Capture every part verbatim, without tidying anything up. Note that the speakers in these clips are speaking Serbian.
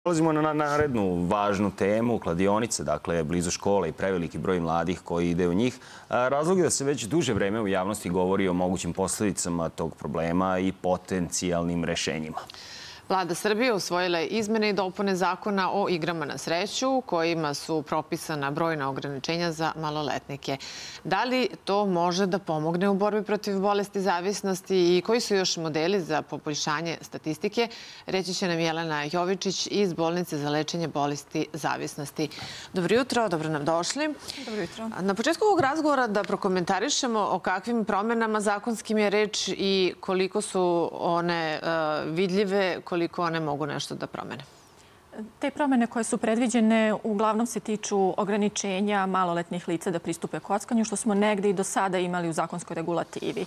Dolazimo na narednu važnu temu, kladionice, dakle, blizu škole i preveliki broj mladih koji ide u njih. Razlog je da se već duže vreme u javnosti govori o mogućim posledicama tog problema i potencijalnim rešenjima. Vlada Srbije usvojila je izmene i dopune zakona o igrama na sreću, kojima su propisana brojna ograničenja za maloletnike. Da li to može da pomogne u borbi protiv bolesti zavisnosti i koji su još modeli za poboljšanje statistike, reći će nam Jelena Jovičić iz Bolnice za lečenje bolesti zavisnosti. Dobro jutro, dobro nam došli. Dobro jutro. Na početku ovog razgovora da prokomentarišemo o kakvim promenama zakonskim je reč i koliko su one vidljive, koliko one mogu nešto da promene. Te promene koje su predviđene uglavnom se tiču ograničenja maloletnih lica da pristupe kockanju, što smo negde i do sada imali u zakonskoj regulativi.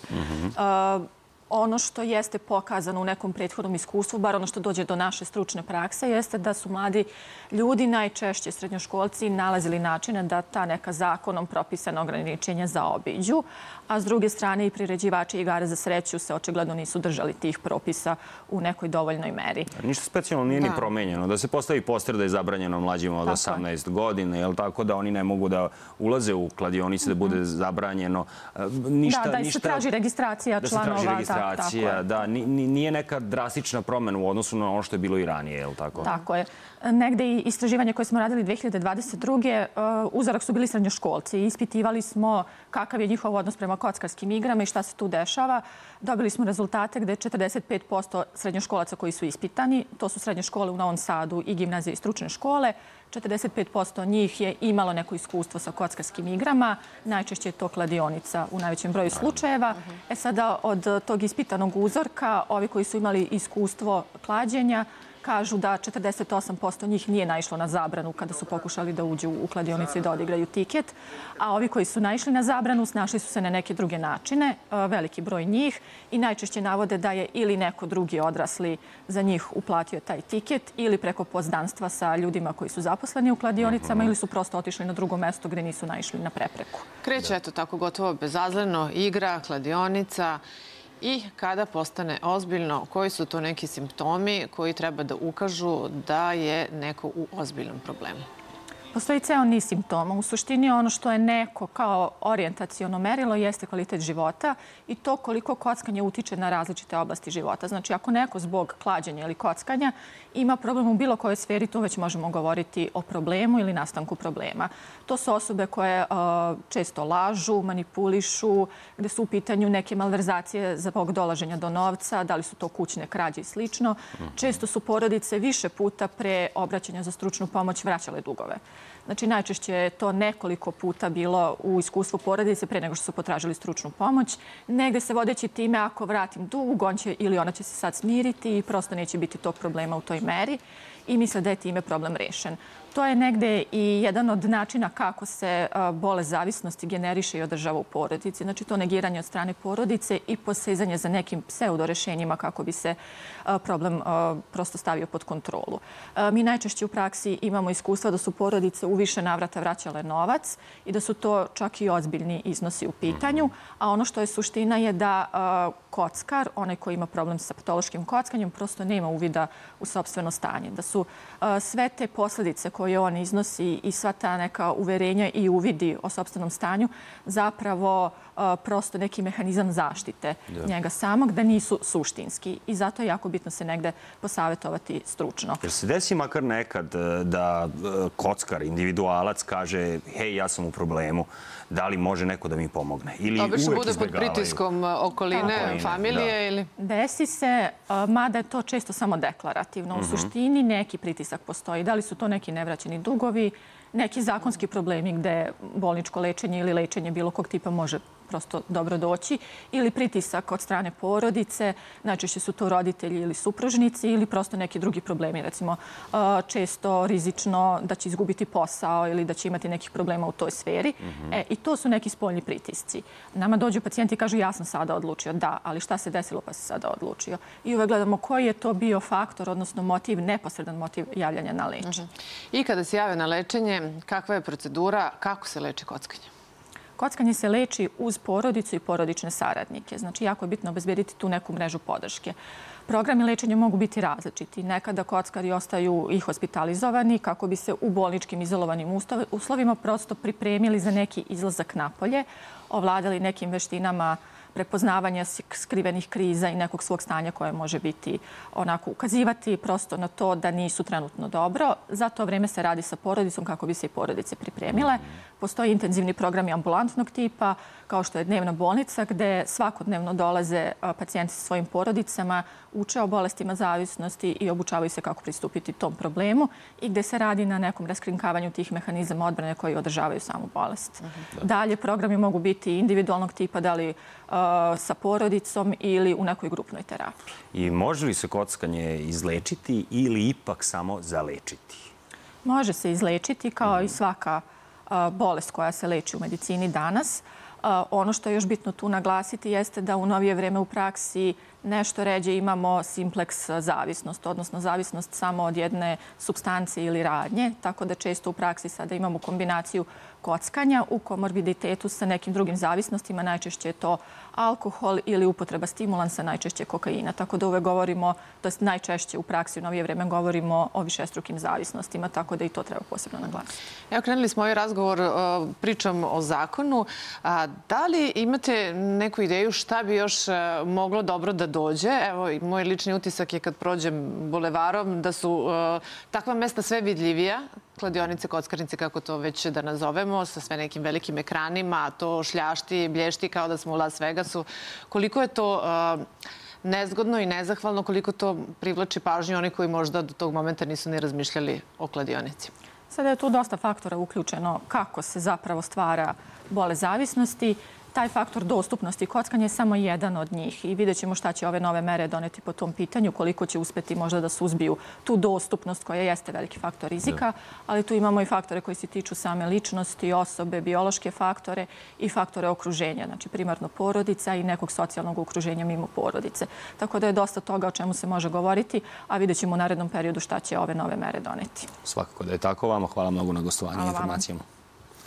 Ono što jeste pokazano u nekom prethodnom iskustvu, bar ono što dođe do naše stručne prakse, jeste da su mladi ljudi, najčešće srednjoškolci, nalazili načine da ta neka zakonom propisana ograničenja zaobiđu, a s druge strane i priređivači igara za sreću se očigledno nisu držali tih propisa u nekoj dovoljnoj meri. Ništa specijalno nije ni promenjeno. Da se postavi poster da je zabranjeno mlađima od osamnaest godina, jel tako da oni ne mogu da ulaze u kladionice, da bude zabranjeno. Da, da se traži registracija članova. Da, nije neka drastična promena u odnosu na ono što je bilo i ranije, je li tako? Tako je. Negde i istraživanje koje smo radili dve hiljade dvadeset druge. uzorak su bili srednjoškolci. Ispitivali smo kakav je njihov odnos prema kockarskim igrama i šta se tu dešava. Dobili smo rezultate gde je četrdeset pet posto srednjoškolaca koji su ispitani, to su srednje škole u Novom Sadu i gimnazije i stručne škole, četrdeset pet posto njih je imalo neko iskustvo sa kockarskim igrama. Najčešće je to kladionica u najvećem broju slučajeva. E sada od tog ispitanog uzorka, ovi koji su imali iskustvo klađenja, kažu da četrdeset osam posto njih nije naišlo na zabranu kada su pokušali da uđu u kladionicu i da odigraju tiket, a ovi koji su naišli na zabranu snašli su se na neke druge načine, veliki broj njih, i najčešće navode da je ili neko drugi odrasli za njih uplatio taj tiket ili preko poznanstva sa ljudima koji su zaposleni u kladionicama ili su prosto otišli na drugo mesto gde nisu naišli na prepreku. Kreće, eto tako, gotovo bezazleno, igra, kladionica. I kada postane ozbiljno, koji su to neki simptomi koji treba da ukažu da je neko u ozbiljnom problemu? Postoji ceo niz simptoma. U suštini ono što je neko kao orijentaciono merilo jeste kvalitet života i to koliko kockanje utiče na različite oblasti života. Znači, ako neko zbog klađenja ili kockanja ima problem u bilo kojoj sferi, tu već možemo govoriti o problemu ili nastanku problema. To su osobe koje često lažu, manipulišu, gde su u pitanju neke malverzacije zbog dolaženja do novca, da li su to kućne krađe i slično. Često su porodice više puta pre obraćanja za stručnu pomoć vraćale dugove. Znači, najčešće je to nekoliko puta bilo u iskustvu porodice pre nego što su potražili stručnu pomoć. Negde se vodeći time, ako vratim dug, on će ili ona će se sad smiriti i prosto neće biti tog problema u toj meri i misle da je time problem rešen. To je negde i jedan od načina kako se bolest zavisnosti generiše i održava u porodici. Znači, to negiranje od strane porodice i posezanje za nekim pseudorešenjima kako bi se problem prosto stavio pod kontrolu. Mi najčešće u praksi imamo iskustva da su porodice u više navrata vraćale novac i da su to čak i ozbiljni iznosi u pitanju. A ono što je suština je da kockar, onaj koji ima problem sa patološkim kockanjem, prosto nema uvida u sopstveno stanje. Da su sve te posledice koje on iznosi i sva ta neka uverenja i uvidi o sopstvenom stanju zapravo prosto neki mehanizam zaštite njega samog, da nisu suštinski. I zato je jako bitno se negde posavetovati stručno. Jer se desi makar nekad da kockar, individualac kaže hej, ja sam u problemu, da li može neko da mi pomogne? Ili uvek izbjegavaju? Obično bude pod pritiskom okoline, familije ili... Desi se, mada je to često samo deklarativno. U suštini neki pritisak postoji. Da li su to neki nevraćeni dugovi, neki zakonski problemi gde bolničko lečenje ili lečenje bilo kog tipa može prosto dobro doći, ili pritisak od strane porodice, najčešće su to roditelji ili supružnici ili prosto neki drugi problemi, recimo često rizično da će izgubiti posao ili da će imati nekih problema u toj sferi. I to su neki spoljni pritisci. Nama dođu pacijenti i kažu ja sam sada odlučio, da, ali šta se desilo pa se sada odlučio? I uvek gledamo koji je to bio faktor, odnosno motiv, neposredan motiv javljanja na lečenje. I kada se jave na lečenje, kakva je procedura, kako se leči kockanje? Kockanje se leči uz porodicu i porodične saradnike. Znači, jako je bitno obezbediti tu neku mrežu podrške. Programi lečenja mogu biti različiti. Nekada kockari ostaju i hospitalizovani kako bi se u bolničkim izolovanim uslovima prosto pripremili za neki izlazak napolje, ovladali nekim veštinama prepoznavanja skrivenih kriza i nekog svog stanja koje može biti onako ukazivati prosto na to da nisu trenutno dobro. Za to vreme se radi sa porodicom kako bi se i porodice pripremile. Postoji intenzivni programi ambulantnog tipa, kao što je dnevna bolnica, gde svakodnevno dolaze pacijenti sa svojim porodicama, uče o bolestima zavisnosti i obučavaju se kako pristupiti tom problemu i gde se radi na nekom raskrinkavanju tih mehanizama odbrane koji održavaju samu bolest. Dalje, programi mogu biti individualnog tipa, da li sa porodicom ili u nekoj grupnoj terapiji. I može li se kockanje izlečiti ili ipak samo zalečiti? Može se izlečiti kao i svaka bolest koja se leči u medicini danas. Ono što je još bitno tu naglasiti jeste da u novije vreme u praksi nešto ređe imamo simpleks zavisnost, odnosno zavisnost samo od jedne supstance ili radnje, tako da često u praksi sada imamo kombinaciju kockanja u komorbiditetu sa nekim drugim zavisnostima. Najčešće je to alkohol ili upotreba stimulansa, najčešće kokaina. Tako da uvek govorimo, to je najčešće u praksi u novije vreme govorimo o višestrukim zavisnostima, tako da i to treba posebno naglasiti. Evo, krenuli smo ovaj razgovor, pričam o zakonu. Da li imate neku ideju šta bi još moglo dobro da dođe? Evo, moj lični utisak je kad prođem bulevarom da su takva mesta sve vidljivija, kladionice, kockarnice, kako to već da nazovemo, sa sve nekim velikim ekranima, to šljašti, blješti kao da smo u Las Vegasu. Koliko je to nezgodno i nezahvalno, koliko to privlači pažnju oni koji možda do tog momenta nisu ni razmišljali o kladionici? Sada je tu dosta faktora uključeno kako se zapravo stvara bolest zavisnosti. Taj faktor dostupnosti kockanja je samo jedan od njih i vidjet ćemo šta će ove nove mere doneti po tom pitanju, koliko će uspeti možda da suzbiju tu dostupnost koja jeste veliki faktor rizika, ali tu imamo i faktore koji se tiču same ličnosti, osobe, biološke faktore i faktore okruženja, znači primarno porodica i nekog socijalnog okruženja mimo porodice. Tako da je dosta toga o čemu se može govoriti, a vidjet ćemo u narednom periodu šta će ove nove mere doneti. Svakako da je tako. Vama hvala mnogo na gostovanju i informacijama.